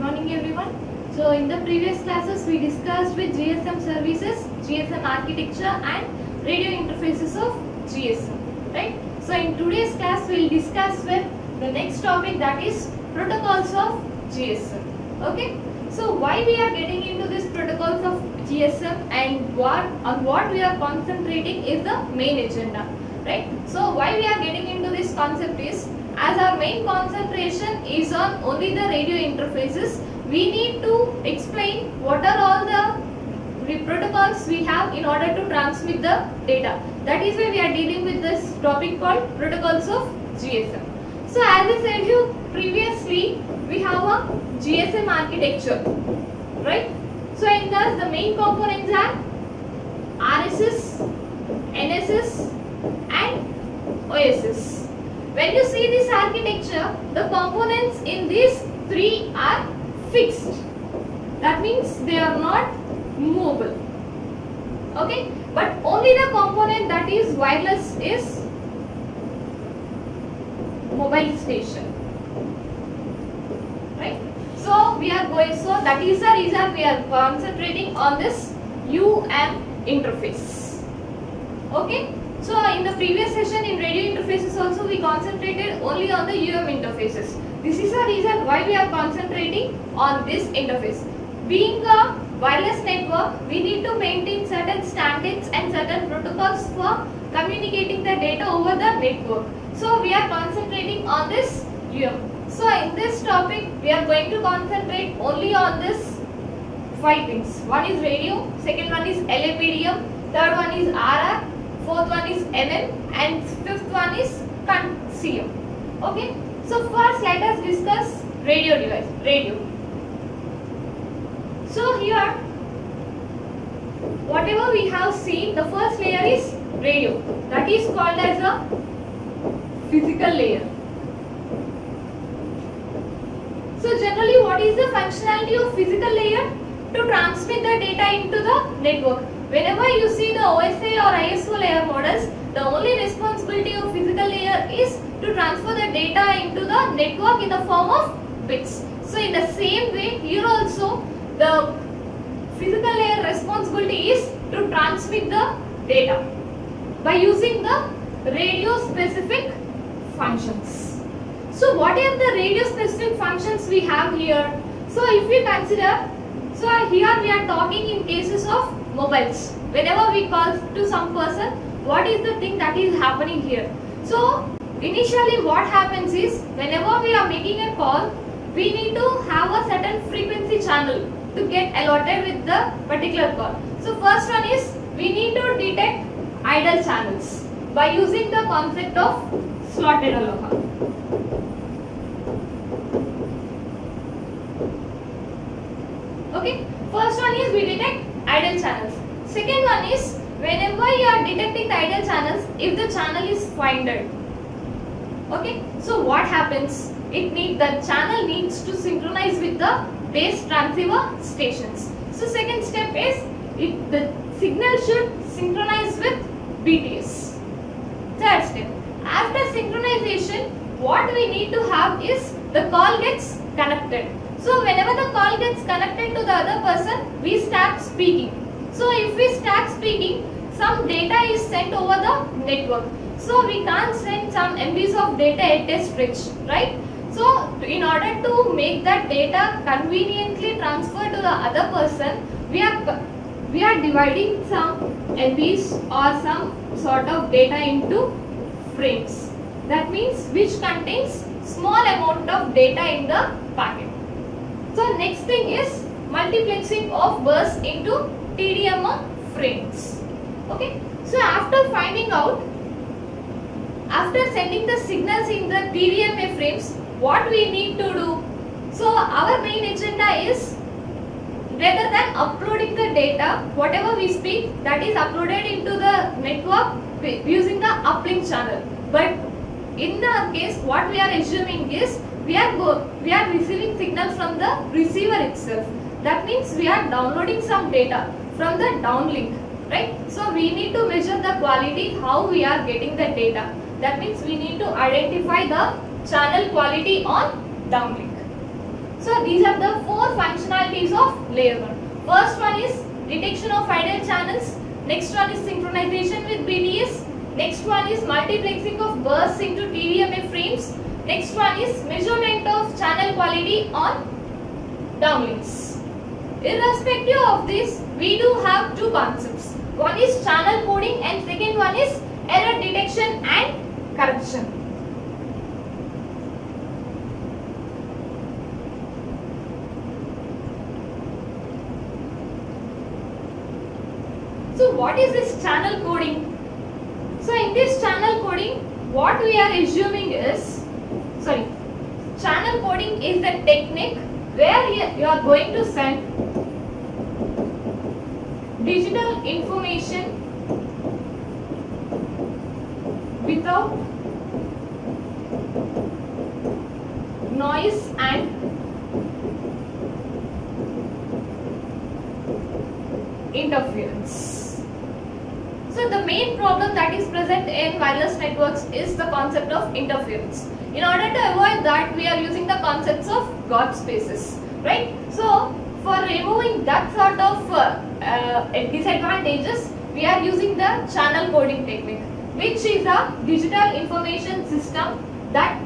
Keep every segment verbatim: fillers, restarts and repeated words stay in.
morning everyone. So in the previous classes we discussed with G S M services, G S M architecture and radio interfaces of G S M, right? So in today's class we will discuss with the next topic, that is protocols of G S M. Okay? So why we are getting into this protocols of G S M and what on what we are concentrating is the main agenda, right? So why we are getting into this concept is, as our main concentration is on only the radio interfaces, we need to explain what are all the protocols we have in order to transmit the data. That is why we are dealing with this topic called protocols of G S M. So as I said you previously, we have a G S M architecture, right? So in this the main components are R S S, N S S and O S S. When you see this architecture, the components in these three are fixed. That means they are not movable. Okay, but only the component that is wireless is mobile station. Right? So we are going. So that is the reason we are concentrating on this U M interface. Okay. So in the previous session in radio interfaces also we concentrated only on the U M interfaces. This is the reason why we are concentrating on this interface. Being a wireless network, we need to maintain certain standards and certain protocols for communicating the data over the network. So we are concentrating on this U M. So in this topic we are going to concentrate only on this five things. One is radio, second one is L A P D M, third one is R R, fourth one is M M and fifth one is C M. Okay. So first let us discuss radio device. Radio. So here whatever we have seen, the first layer is radio. That is called as a physical layer. So generally what is the functionality of physical layer? To transmit the data into the network. Whenever you see the O S A or I S O layer models, the only responsibility of physical layer is to transfer the data into the network in the form of bits. So in the same way, here also the physical layer responsibility is to transmit the data by using the radio specific functions. So what are the radio specific functions we have here? So if we consider, so here we are talking in cases of mobiles. Whenever we call to some person, what is the thing that is happening here? So initially what happens is, whenever we are making a call, we need to have a certain frequency channel to get allotted with the particular call. So first one is, we need to detect idle channels by using the concept of slotted aloha. Okay, first one is we detect idle channels. Second one is, whenever you are detecting the idle channels, if the channel is winded, okay, so what happens? It need the channel needs to synchronize with the base transceiver stations. So second step is, it the signal should synchronize with B T S. Third step, after synchronization, what we need to have is the call gets connected. So whenever the call gets connected to the other person, we start speaking. So if we start speaking, some data is sent over the network. So we can't send some M Bs of data at a stretch, right? So in order to make that data conveniently transferred to the other person, we are we are dividing some M Bs or some sort of data into frames. That means which contains small amount of data in the packet. So next thing is multiplexing of bursts into T D M A frames. Okay. So after finding out, after sending the signals in the T D M A frames, what we need to do? So our main agenda is, rather than uploading the data, whatever we speak, that is uploaded into the network using the uplink channel. But in the case, what we are assuming is, we are go, we are receiving signals from the receiver itself. That means we are downloading some data from the downlink, right? So we need to measure the quality, how we are getting the data. That means we need to identify the channel quality on downlink. So these are the four functionalities of layer one. First one is detection of idle channels. Next one is synchronization with B T S. Next one is multiplexing of bursts into T V M A frames. Next one is measurement of channel quality on downlinks. Irrespective of this, we do have two concepts. One is channel coding and second one is error detection and correction. So what is this channel coding? So in this channel coding, what we are assuming is, sorry, channel coding is the technique where you are going to send digital information without noise and interference. So the main problem that is present in wireless networks is the concept of interference. In order to avoid that, we are using the concepts of God spaces, right? So for removing that sort of uh, uh, disadvantages, we are using the channel coding technique, which is a digital information system that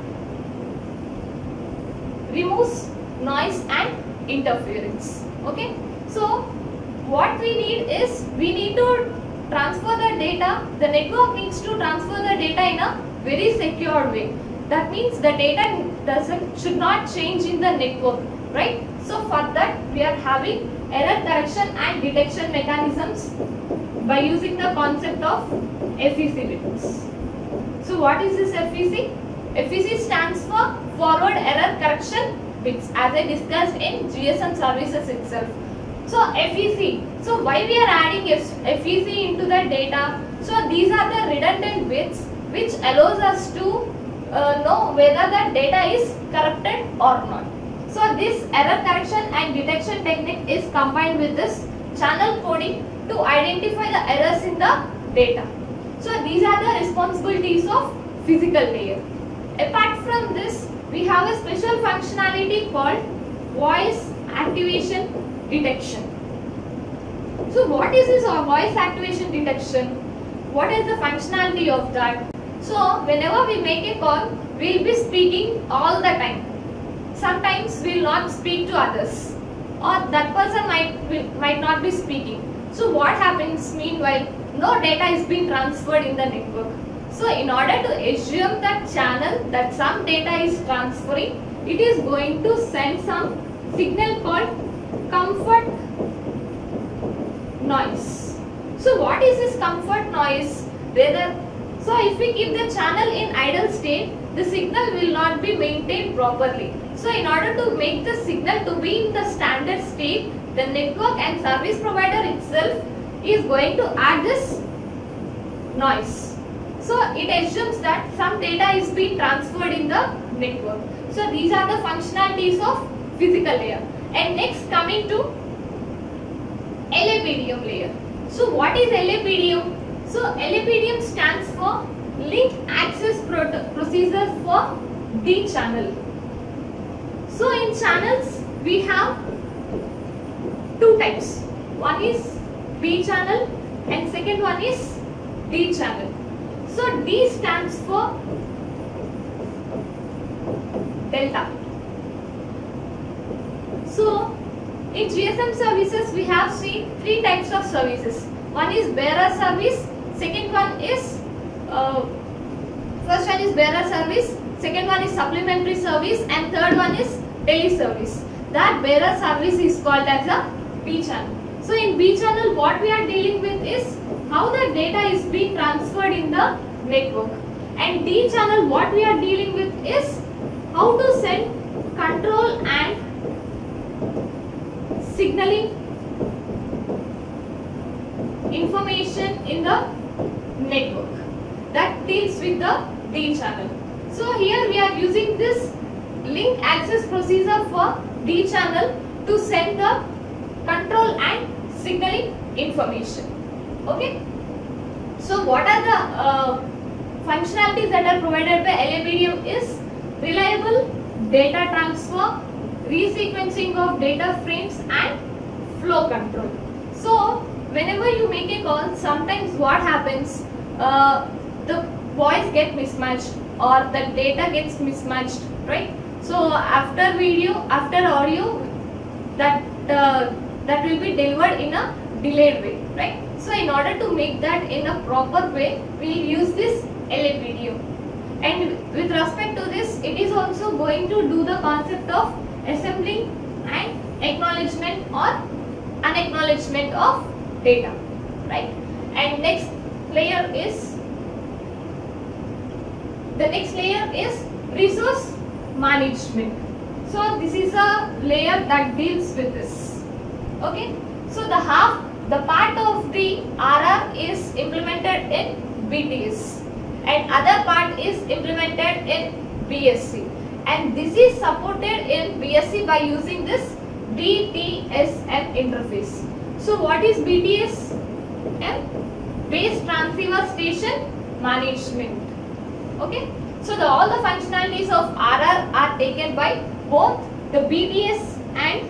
removes noise and interference. Okay, so what we need is, we need to transfer the data, the network needs to transfer the data in a very secure way. That means the data doesn't should not change in the network, right? So for that we are having error correction and detection mechanisms by using the concept of F E C bits. So what is this F E C? F E C stands for forward error correction bits, as I discussed in G S M services itself. So F E C, so why we are adding F E C into the data? So these are the redundant bits which allows us to uh, know whether the data is corrupted or not. So this error correction and detection technique is combined with this channel coding to identify the errors in the data. So these are the responsibilities of physical layer. Apart from this, we have a special functionality called voice activation detection. So what is this voice activation detection? What is the functionality of that? So whenever we make a call, we will be speaking all the time. Sometimes we will not speak to others, or that person might, will, might not be speaking. So what happens meanwhile? No data is being transferred in the network. So in order to assume that channel that some data is transferring, it is going to send some signal called comfort noise. So what is this comfort noise? Whether, so if we keep the channel in idle state, the signal will not be maintained properly. So in order to make the signal to be in the standard state, the network and service provider itself is going to add this noise. So it assumes that some data is being transferred in the network. So these are the functionalities of physical layer. And next, coming to L A P D M layer. So what is L A P D M? So L A P D M stands for Link Access Procedure for D channel. So in channels we have two types. One is B channel and second one is D channel. So D stands for delta. So in G S M services we have seen three types of services. One is bearer service, second one is uh, first one is bearer service, second one is supplementary service, and third one is tele service. That bearer service is called as a B channel. So in B channel what we are dealing with is how the data is being transferred in the network, and D channel what we are dealing with is how to send control and signaling information in the network. That deals with the D channel. So here we are using this link access procedure for D channel to send the control and signaling information. Okay. So what are the uh, functionalities that are provided by L A P D M is reliable data transfer, resequencing of data frames and flow control. So whenever you make a call, sometimes what happens, uh, the voice get mismatched or the data gets mismatched, right? So after video, after audio, that uh, that will be delivered in a delayed way, right? So in order to make that in a proper way, we will use this L A P D O. And with respect to this, it is also going to do the concept of assembling and acknowledgement or unacknowledgement of data, right? And next layer is the next layer is resource management. So this is a layer that deals with this. Okay. So the half the part of the R R is implemented in B T S and other part is implemented in B S C, and this is supported in B S C by using this D T S M interface. So what is B T S M? Base Transceiver Station Management. Okay. So the, all the functionalities of R R are taken by both the B T S and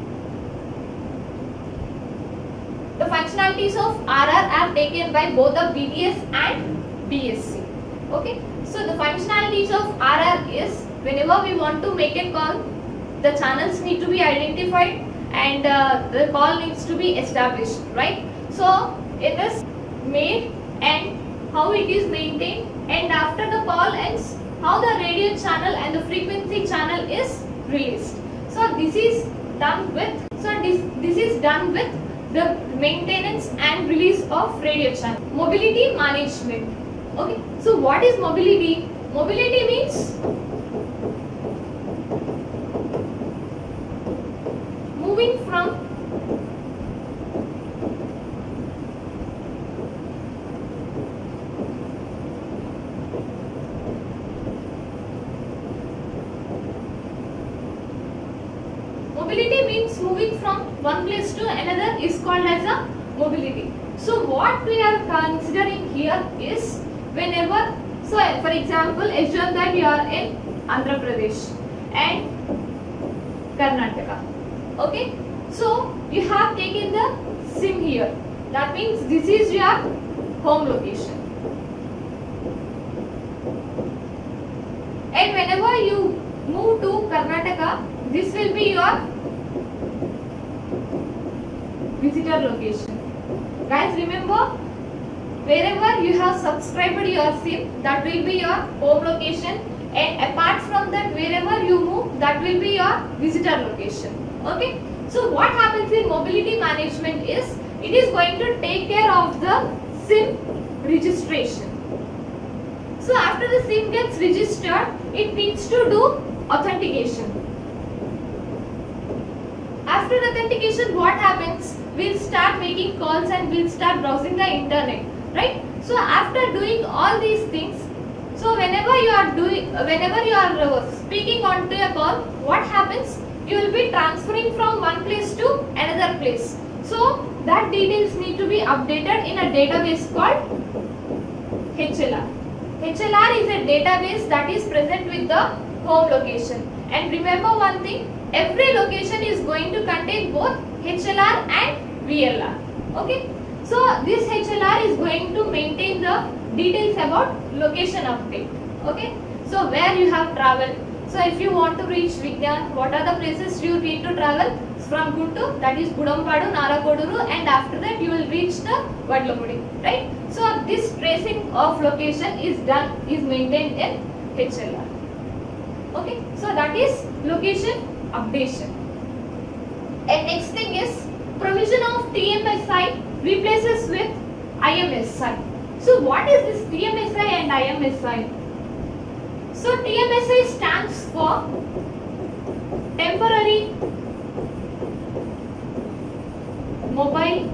the functionalities of R R are taken by both the B T S and B S C. Okay. So the functionalities of R R is whenever we want to make a call, the channels need to be identified and uh, the call needs to be established, right? So it is made and how it is maintained, and after the call ends, how the radio channel and the frequency channel is released. So this is done with so this this is done with the maintenance and release of radio channel. Mobility management. Okay. So what is mobility? Mobility means moving from Mobility means moving from one place to another is called as a mobility. So what we are considering here is whenever, so for example, assume that you are in Andhra Pradesh and Karnataka. Okay, so you have taken the SIM here. That means this is your home location. And whenever you move to Karnataka, this will be your visitor location. Guys, remember, wherever you have subscribed your SIM, that will be your home location, and apart from that, wherever you move, that will be your visitor location. Okay. So what happens in mobility management is it is going to take care of the SIM registration. So after the SIM gets registered, it needs to do authentication. After authentication, what happens? We'll start making calls and we'll start browsing the internet, right? So after doing all these things, so whenever you are doing, whenever you are uh, speaking onto a call, what happens? You will be transferring from one place to another place. So that details need to be updated in a database called H L R. H L R is a database that is present with the home location. And remember one thing, every location is going to contain both H L R and V L R. Okay. So this H L R is going to maintain the details about location update. Okay. So where you have traveled. So if you want to reach Vigyan, what are the places you need to travel? From Guntur, that is Gudampadu, Narakoduru, and after that you will reach the Vadlamudi, right? So this tracing of location is done, is maintained in H L R. Okay, so that is location updation. And next thing is provision of T M S I replaces with I M S I. So what is this T M S I and I M S I? So T M S I stands for temporary mobile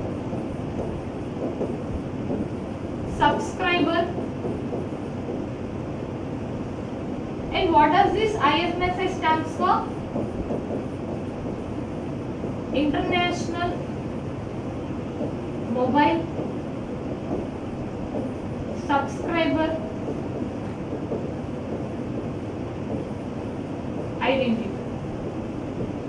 subscriber. And what does this I M S I stands for? International Mobile Subscriber Identity.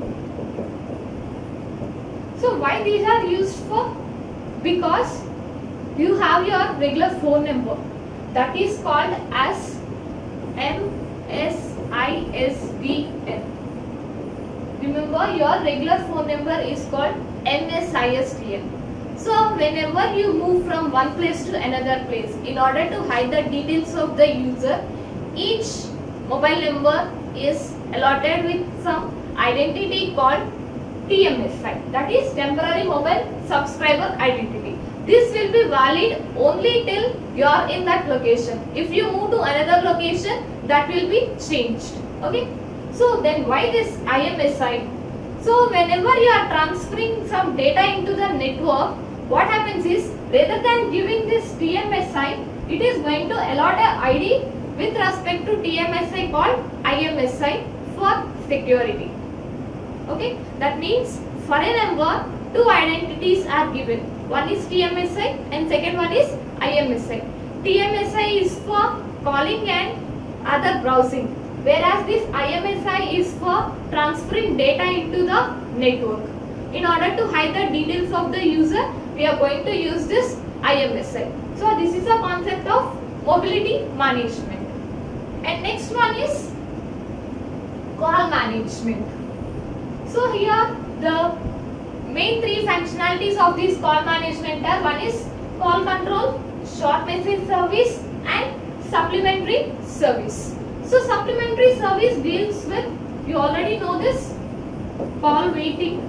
why these are used for? Because you have your regular phone number that is called as M S I S D N. Remember, your regular phone number is called M S I S D N. So whenever you move from one place to another place, in order to hide the details of the user, each mobile number is allotted with some identity called T M S I, that is temporary mobile subscriber identity. This will be valid only till you are in that location. If you move to another location, that will be changed. Okay. So then why this I M S I? So whenever you are transferring some data into the network, what happens is, rather than giving this T M S I, it is going to allot a I D with respect to T M S I called I M S I for security. Okay, that means for a number, two identities are given. One is T M S I and second one is I M S I. T M S I is for calling and other browsing, whereas this I M S I is for transferring data into the network. In order to hide the details of the user, we are going to use this I M S I. So this is a concept of mobility management. And next one is call management. So here the main three functionalities of this call management are: one is call control, short message service and supplementary service. So supplementary service deals with, you already know this, call waiting,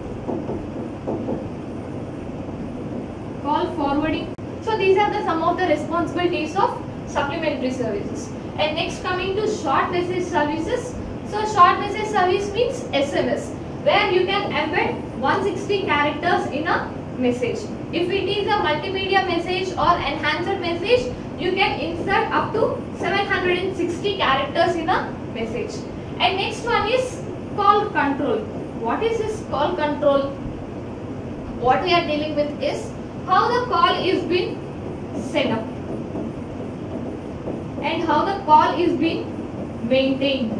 call forwarding. So these are the some of the responsibilities of supplementary services. And next, coming to short message services. So short message service means S M S, where you can embed one hundred sixty characters in a message. If it is a multimedia message or enhanced message, you can insert up to seven hundred sixty characters in a message. And next one is call control. What is this call control? What we are dealing with is how the call is being set up and how the call is being maintained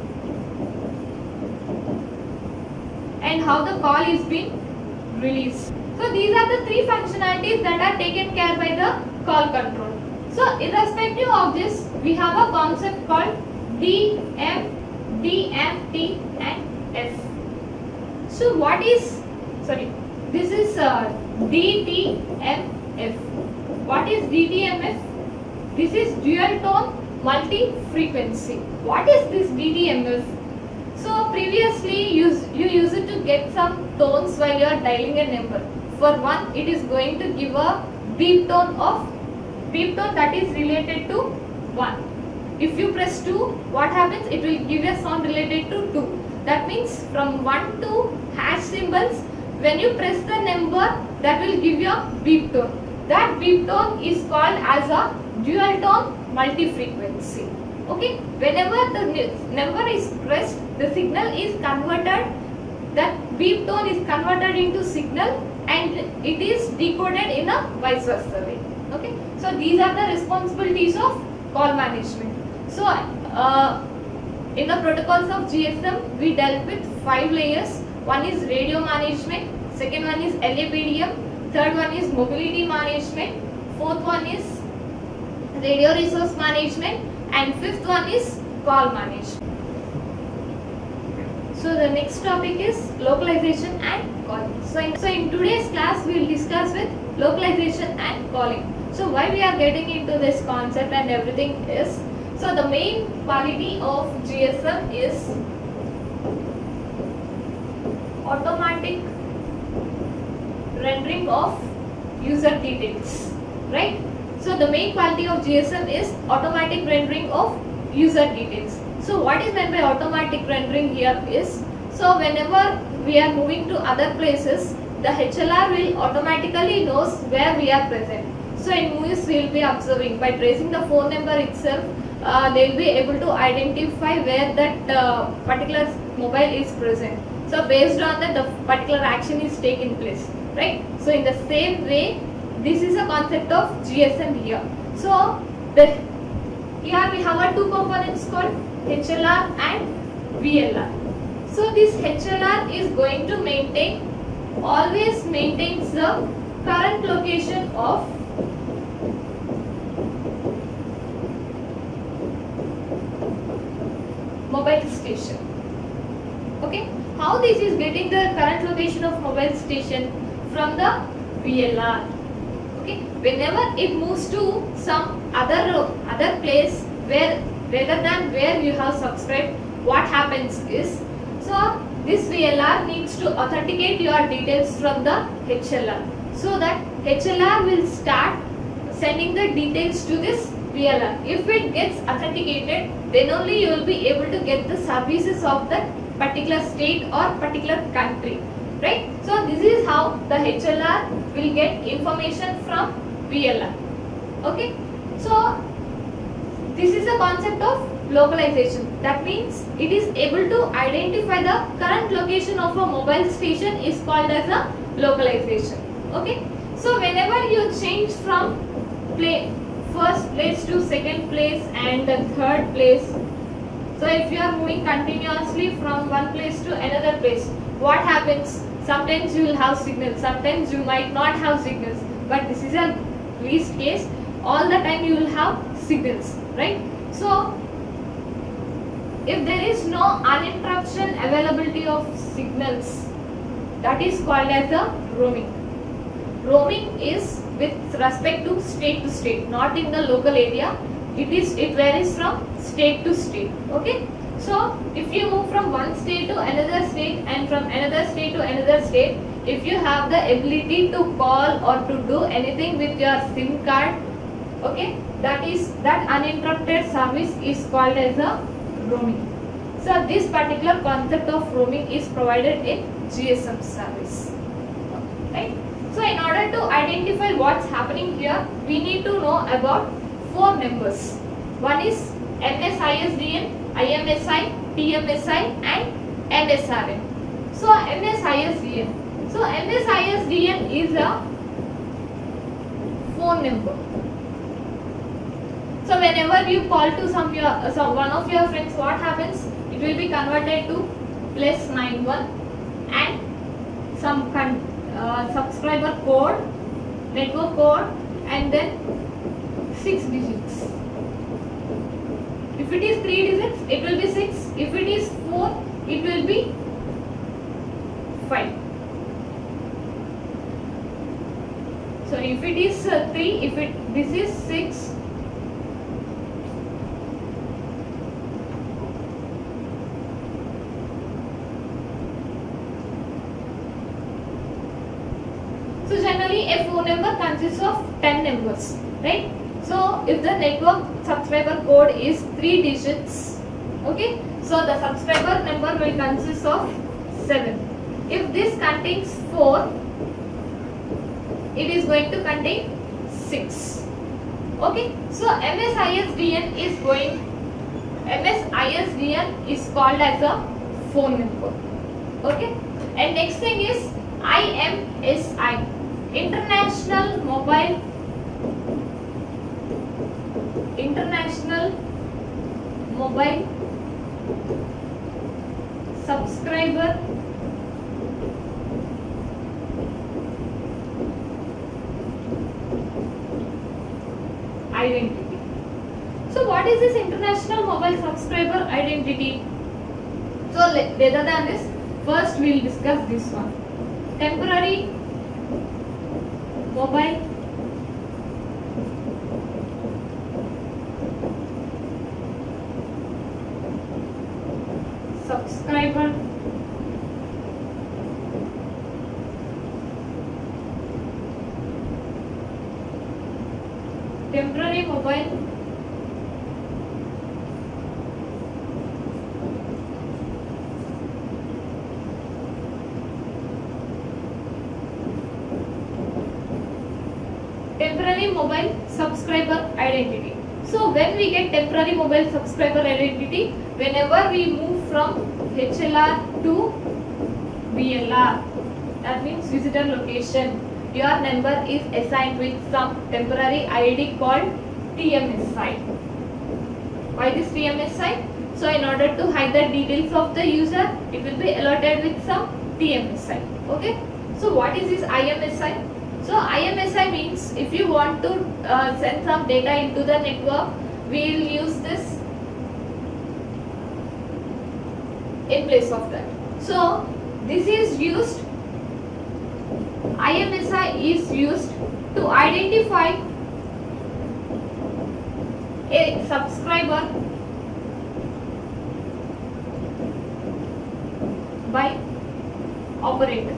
and how the call is being released. So these are the three functionalities that are taken care by the call control. So irrespective of this, we have a concept called D M, D M T and F. So what is, sorry, this is uh, D T M F. What is D T M F? This is dual tone multi-frequency. What is this D T M F? So previously you, you used it to get some tones while you are dialing a number. For one, it is going to give a beep tone of beep tone that is related to one. If you press two, what happens? It will give a sound related to two. That means from one to hash symbols, when you press the number, that will give you a beep tone. That beep tone is called as a dual tone multi-frequency. Okay, whenever the number is pressed, the signal is converted, that beep tone is converted into signal and it is decoded in a vice versa way. Okay, so these are the responsibilities of call management. So uh, in the protocols of G S M, we dealt with five layers. One is radio management, second one is L A P D M, third one is mobility management, fourth one is radio resource management, and fifth one is call management. So the next topic is localization and calling. So in, so in today's class we will discuss with localization and calling. So why we are getting into this concept and everything is, so the main quality of G S M is automatic rendering of user details, right? So the main quality of G S M is automatic rendering of user details. So what is meant by automatic rendering here is, so whenever we are moving to other places, the H L R will automatically knows where we are present. So in movies we will be observing by tracing the phone number itself, uh, they will be able to identify where that uh, particular mobile is present. So based on that, the particular action is taking place, right? So in the same way, this is a concept of G S M here. So the here we have a two components called H L R and V L R. So this H L R is going to maintain always maintains the current location of mobile station. Okay, how this is getting the current location of mobile station? From the V L R. Okay, whenever it moves to some other other place where rather than where you have subscribed, what happens is, so this V L R needs to authenticate your details from the H L R, so that H L R will start sending the details to this V L R. If it gets authenticated, then only you will be able to get the services of that particular state or particular country, right? So this is how the H L R will get information from V L R. Okay, so this is a concept of localization. That means it is able to identify the current location of a mobile station is called as a localization. Okay, so whenever you change from play first place to second place and the third place, so if you are moving continuously from one place to another place, what happens? Sometimes you will have signals, sometimes you might not have signals, but this is a least case. All the time you will have signals, right? So if there is no uninterruption availability of signals, that is called as a roaming. Roaming is with respect to state to state, not in the local area. It is it varies from state to state. Okay, so if you move from one state to another state and from another state to another state, if you have the ability to call or to do anything with your SIM card, okay, that is that uninterrupted service is called as a roaming. So this particular concept of roaming is provided in G S M service, right? So in order to identify what's happening here, we need to know about four numbers. One is M S I S D N, I M S I, T M S I and M S R N. So M S I S D N. So M S I S D N is a phone number. So whenever you call to some your uh, so one of your friends, what happens? It will be converted to plus nine one and some con uh, subscriber code, network code, and then six digits. If it is three digits, it will be six. If it is four, it will be five. So if it is uh, three, if it this is six. So generally a phone number consists of ten numbers, right? So if the network subscriber code is three digits, okay, so the subscriber number will consist of seven. If this contains four, it is going to contain six. Okay, so M S I S D N is going M S I S D N is called as a phone number. Okay, and next thing is I M S I, International Mobile International Mobile Subscriber Identity. So what is this International Mobile Subscriber Identity? So rather than this, first we will discuss this one. Temporary Mobile Subscriber Temporary Mobile Temporary Mobile Subscriber Identity. So when we get temporary mobile subscriber identity, whenever we move from H L R to V L R, that means visitor location, your number is assigned with some temporary I D called T M S I. Why this T M S I? So in order to hide the details of the user, it will be allotted with some T M S I. Okay. So what is this I M S I? So I M S I means if you want to uh, send some data into the network, we will use this in place of that. So this is used, I M S I is used to identify a subscriber by operator.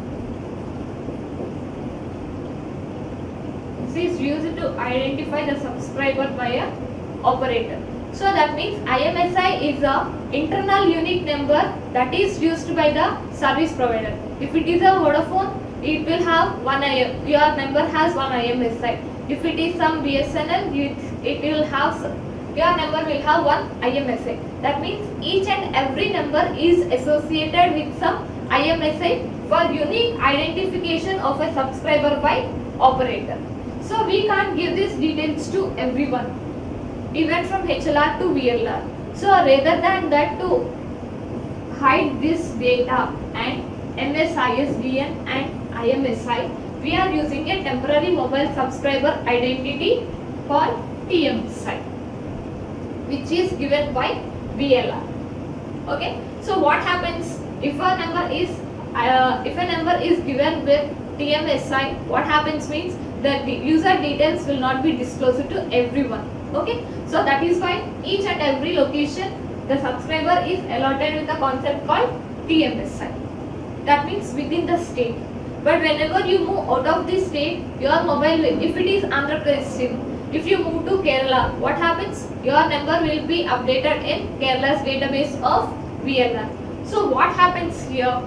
This is used to identify the subscriber by a operator. So that means I M S I is a internal unique number that is used by the service provider. If it is a Vodafone, it will have one I M, your number has one I M S I. If it is some B S N L, it, it will have, your number will have one I M S I. That means each and every number is associated with some I M S I for unique identification of a subscriber by operator. So we can't give these details to everyone, even from H L R to V L R. So rather than that, to hide this data and M S I S D N and I M S I, we are using a temporary mobile subscriber identity called T M S I, which is given by V L R. Okay. So what happens if a number is uh, if a number is given with T M S I? What happens means that the user details will not be disclosed to everyone. Okay. So that is why each and every location the subscriber is allotted with a concept called T M S I. That means within the state. But whenever you move out of the state, your mobile, if it is Andhra Pradesh, if you move to Kerala, what happens? Your number will be updated in Kerala's database of V L R. So what happens here?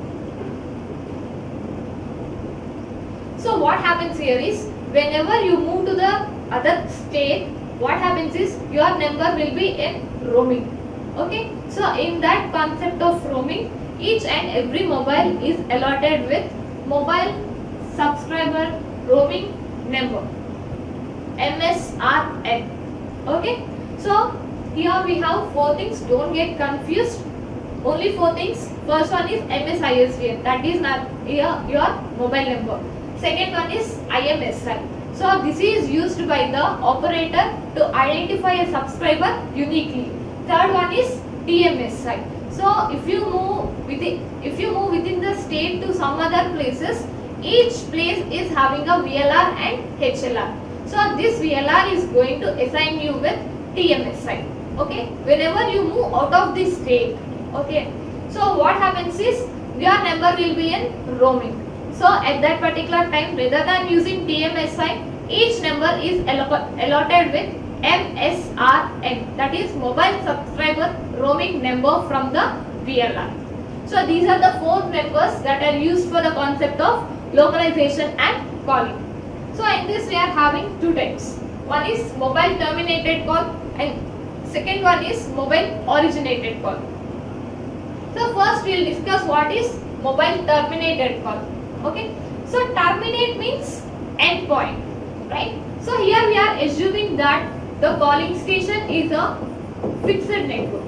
So what happens here is, whenever you move to the other state, what happens is your number will be in roaming. Okay. So in that concept of roaming, each and every mobile is allotted with mobile subscriber roaming number, M S R N. Okay. So here we have four things. Don't get confused. Only four things. First one is M S I S D N. That is not your, your mobile number. Second one is I M S I. So this is used by the operator to identify a subscriber uniquely. Third one is T M S I. So if you move within, if you move within the state to some other places, each place is having a V L R and H L R. So this V L R is going to assign you with T M S I. Okay. Whenever you move out of this state, okay. So what happens is your number will be in roaming. So at that particular time, rather than using T M S I, each number is allotted with M S R N, that is mobile subscriber roaming number from the V L R. So these are the four numbers that are used for the concept of localization and calling. So in this we are having two types. One is mobile terminated call and second one is mobile originated call. So first we will discuss what is mobile terminated call. Okay. So terminate means end point, right? So here we are assuming that the calling station is a fixed network.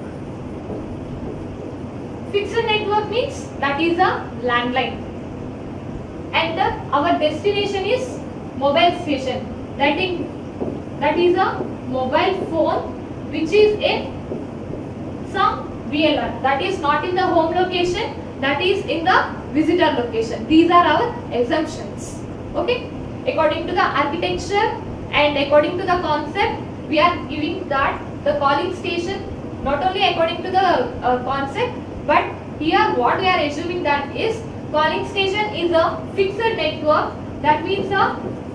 Fixed network means that is a landline, and the, our destination is mobile station. That is that is a mobile phone which is in some V L R. That is not in the home location. That is in the visitor location. These are our assumptions. Okay. According to the architecture and according to the concept, we are giving that the calling station, not only according to the uh, concept, but here what we are assuming that is calling station is a fixed network. That means a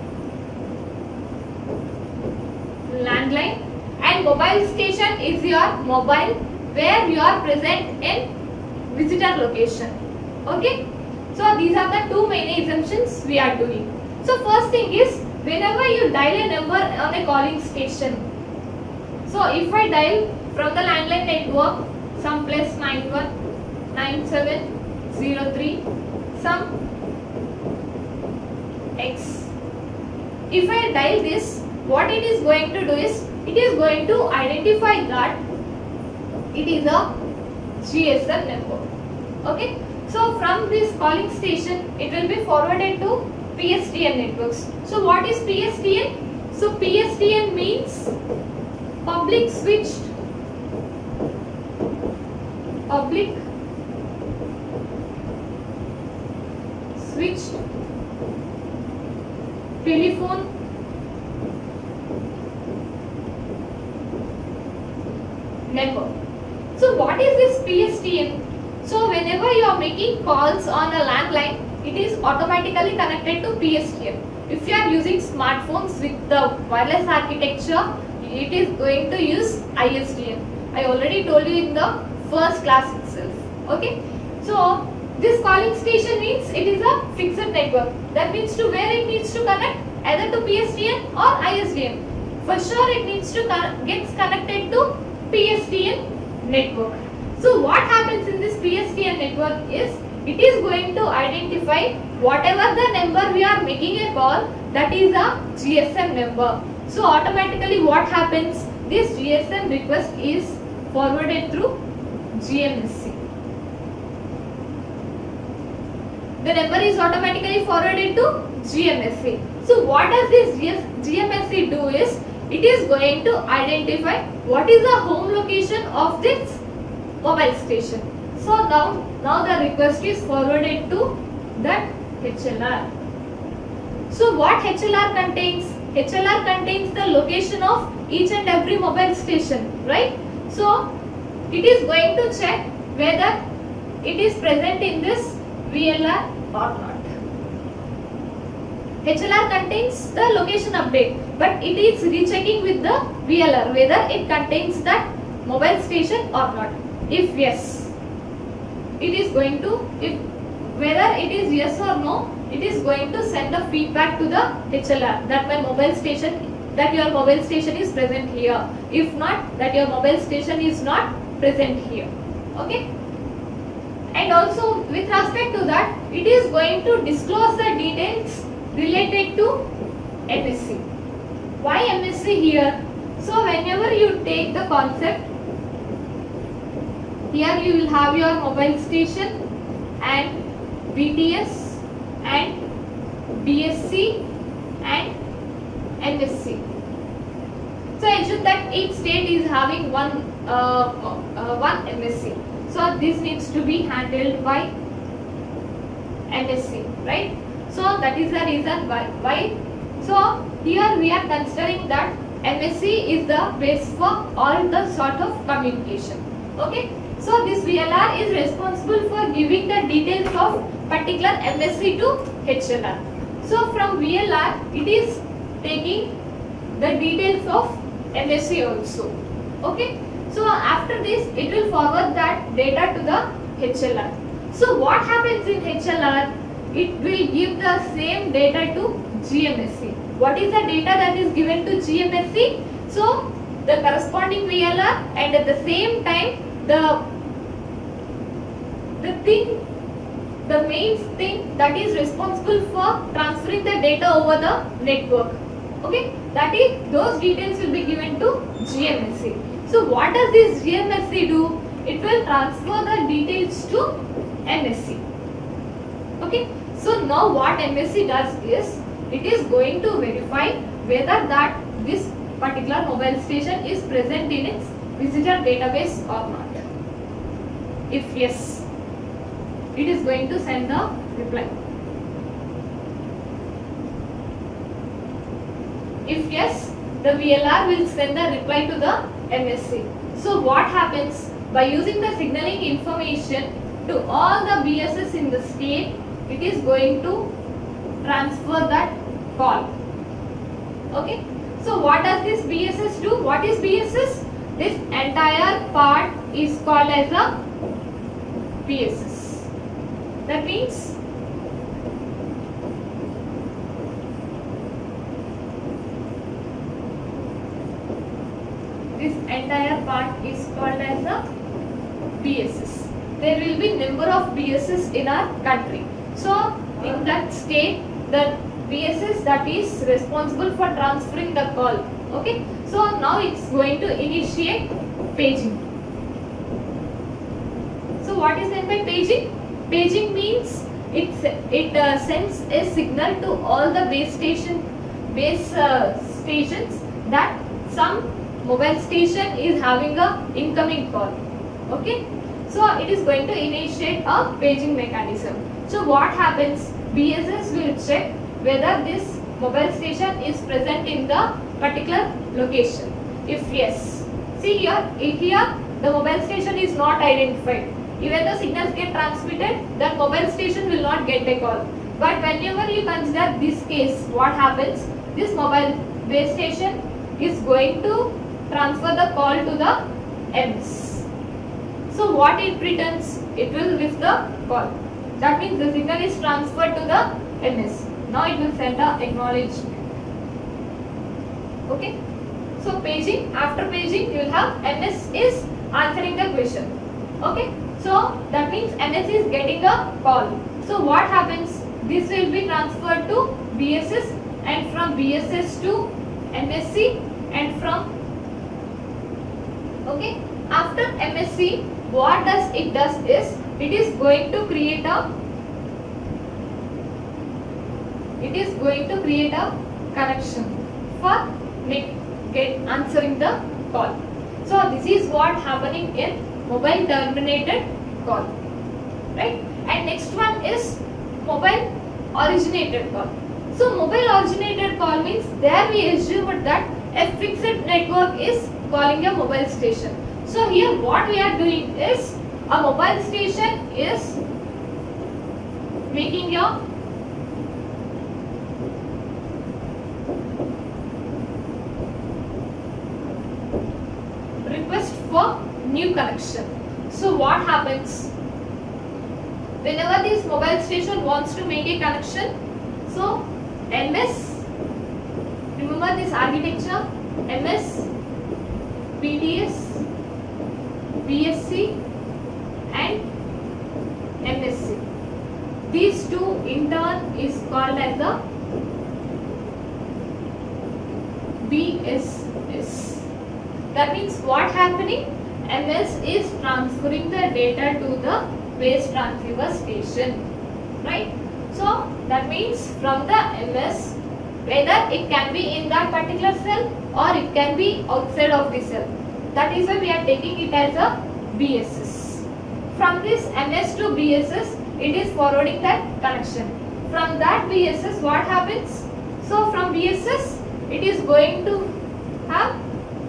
landline, and mobile station is your mobile where you are present in visitor location. Okay. So these are the two main assumptions we are doing. So first thing is, whenever you dial a number on a calling station, so if I dial from the landline network some plus nine one nine seven zero three some X, if I dial this, what it is going to do is, it is going to identify that it is a G S M number. Okay. So from this calling station, it will be forwarded to P S T N networks. So what is P S T N? So P S T N means public switched public switched telephone network. So what is this P S T N? So whenever you are making calls on a landline, it is automatically connected to P S T N. If you are using smartphones with the wireless architecture, it is going to use I S D N. I already told you in the first class itself. Okay. So this calling station means it is a fixed network. That means to where it needs to connect, either to P S T N or I S D N. For sure it needs to get connected to P S T N network. So what happens in this P S T N network is it is going to identify whatever the number we are making a call, that is a G S M number. So automatically what happens, this G S M request is forwarded through G M S C. The number is automatically forwarded to G M S C. So what does this G M S C do is, it is going to identify what is the home location of this mobile station. So now, now the request is forwarded to that H L R. So what H L R contains? H L R contains the location of each and every mobile station, right? So it is going to check whether it is present in this V L R or not. H L R contains the location update, but it is rechecking with the V L R whether it contains that mobile station or not. If yes, it is going to, if whether it is yes or no, it is going to send a feedback to the H L R that my mobile station, that your mobile station is present here. If not, that your mobile station is not present here. Okay. And also with respect to that, it is going to disclose the details related to M S C. Why M S C here? So whenever you take the concept, here you will have your mobile station and B T S and B S C and M S C. So assume that each state is having one uh, uh, one M S C. So this needs to be handled by M S C, right? So that is the reason why. why. So here we are considering that M S C is the base for all the sort of communication. Okay. So this V L R is responsible for giving the details of particular M S C to H L R. So from V L R it is taking the details of M S C also. Okay. So after this it will forward that data to the H L R. So what happens in H L R? It will give the same data to G M S C. What is the data that is given to G M S C? So the corresponding V L R, and at the same time the the thing, the main thing that is responsible for transferring the data over the network. Okay, that is, those details will be given to G M S C. So what does this G M S C do? It will transfer the details to M S C. Okay, so now what M S C does is, it is going to verify whether that this particular mobile station is present in its visitor database or not. If yes, it is going to send the reply. If yes, the V L R will send the reply to the M S C. So what happens? By using the signaling information to all the B S S in the state, it is going to transfer that call. Okay. So what does this B S S do? What is B S S? This entire part is called as a P S S. That means this entire part is called as a B S S. There will be number of B S S in our country. So in that state, the B S S that is responsible for transferring the call. Okay. So now it's going to initiate paging. So what is meant by paging? Paging means it it uh, sends a signal to all the base station base uh, stations that some mobile station is having a incoming call. Okay, so it is going to initiate a paging mechanism. So what happens? B S S will check whether this mobile station is present in the particular location. If yes, see here, if here the mobile station is not identified. Even the signals get transmitted, the mobile station will not get a call. But whenever you consider this case, what happens? This mobile base station is going to transfer the call to the M S. So what it returns? It will lift the call. That means the signal is transferred to the M S. Now it will send a acknowledgement. Okay. So paging, after paging you will have M S is answering the question. Okay. So that means M S is getting a call. So what happens? This will be transferred to B S S, and from B S S to M S C, and from okay. After M S C, what does it does is it is going to create a it is going to create a connection for get answering the call. So this is what happening in mobile terminated call, right? And next one is mobile originated call. So mobile originated call means there we assume that a fixed network is calling a mobile station. So here what we are doing is a mobile station is making a request for new connection. So what happens? Whenever this mobile station wants to make a connection, so M S, remember this architecture, M S, P D S, B S C and M S C. These two in turn is called as the B S S. That means what happening? M S is transferring the data to the base transceiver station, right? So that means from the M S, whether it can be in that particular cell or it can be outside of the cell. That is why we are taking it as a B S S. From this M S to B S S, it is forwarding that connection. From that B S S, what happens? So from B S S, it is going to have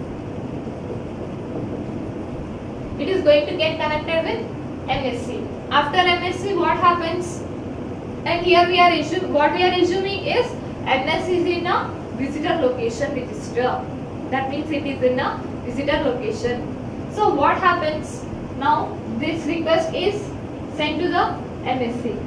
it is going to get connected with M S C. After M S C, what happens? And here we are assuming, what we are assuming is M S is in a visitor location register. That means it is in a visitor location. So what happens? Now this request is sent to the M S C.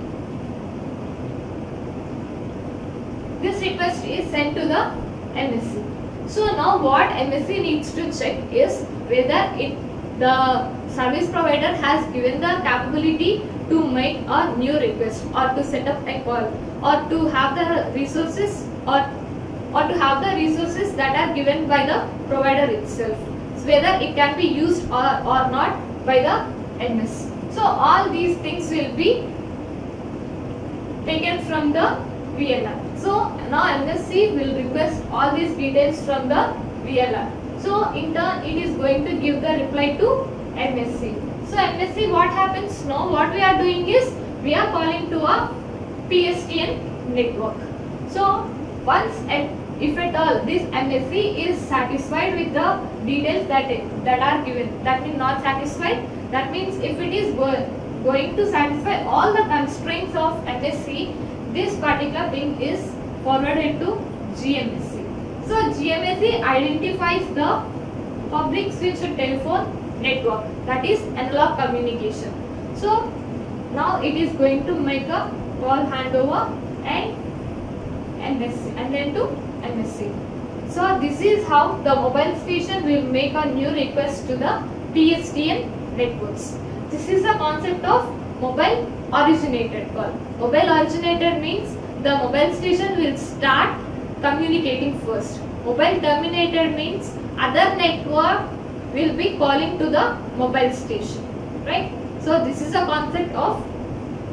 This request is sent to the M S C. So now what M S C needs to check is whether it the service provider has given the capability to make a new request or to set up a call or to have the resources or or to have the resources that are given by the provider itself. So whether it can be used or, or not by the M S. So all these things will be taken from the V L R. So now M S C will request all these details from the V L R. So in turn it is going to give the reply to M S C. So M S C, what happens now? What we are doing is we are calling to a P S T N network. So once at, if at all this M S C is satisfied with the details that it, that are given, that means not satisfied. That means if it is go, going to satisfy all the constraints of M S C, this particular thing is forwarded to G M S C. So G M S C identifies the public switched telephone network, that is analog communication. So now it is going to make a call handover and M S C and then to M S C. So this is how the mobile station will make a new request to the P S T N networks. This is the concept of mobile originated call. Mobile originated means the mobile station will start communicating first. Mobile terminated means other network will be calling to the mobile station, right? So this is a concept of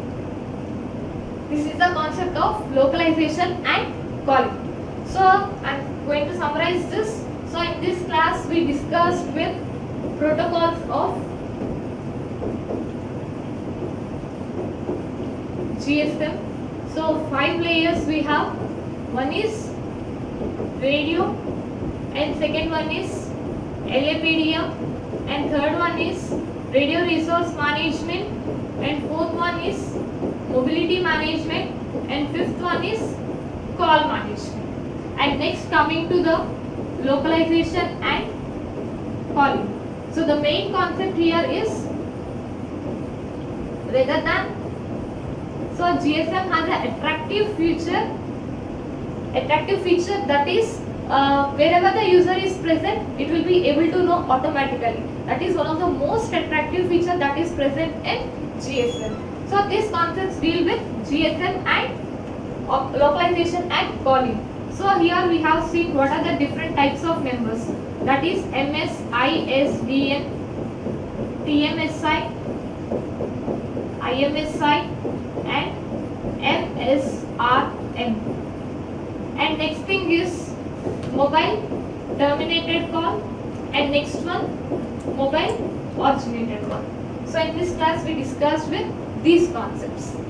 This is the concept of localization and calling. So I am going to summarize this. So in this class we discussed with protocols of G S M. So five layers we have. One is radio, and second one is L A P D M, and third one is radio resource management, and fourth one is mobility management, and fifth one is call management. And next coming to the localization and calling. So the main concept here is rather than, so G S M has an attractive feature, attractive feature that is uh, wherever the user is present, it will be able to know automatically. That is one of the most attractive feature that is present in G S M. So these concepts deal with G S M and uh, localization and calling. So here we have seen what are the different types of numbers. That is M S I S D N, T M S I, I M S I, and M S R M. And next thing is mobile terminated call, and next one mobile originated call. So in this class we discussed with these concepts.